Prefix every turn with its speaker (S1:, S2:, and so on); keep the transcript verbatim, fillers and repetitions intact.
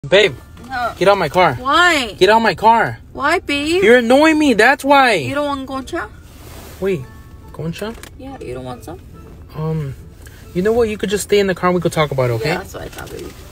S1: Babe,
S2: No.
S1: get out of my car.
S2: Why?
S1: Get out of my car.
S2: Why, babe?
S1: You're annoying me. That's why.
S2: You don't want concha?
S1: Wait, concha?
S2: Yeah, you don't want some?
S1: Um, you know what? You could just stay in the car and we could talk about it, okay?
S2: Yeah, that's what I thought, baby.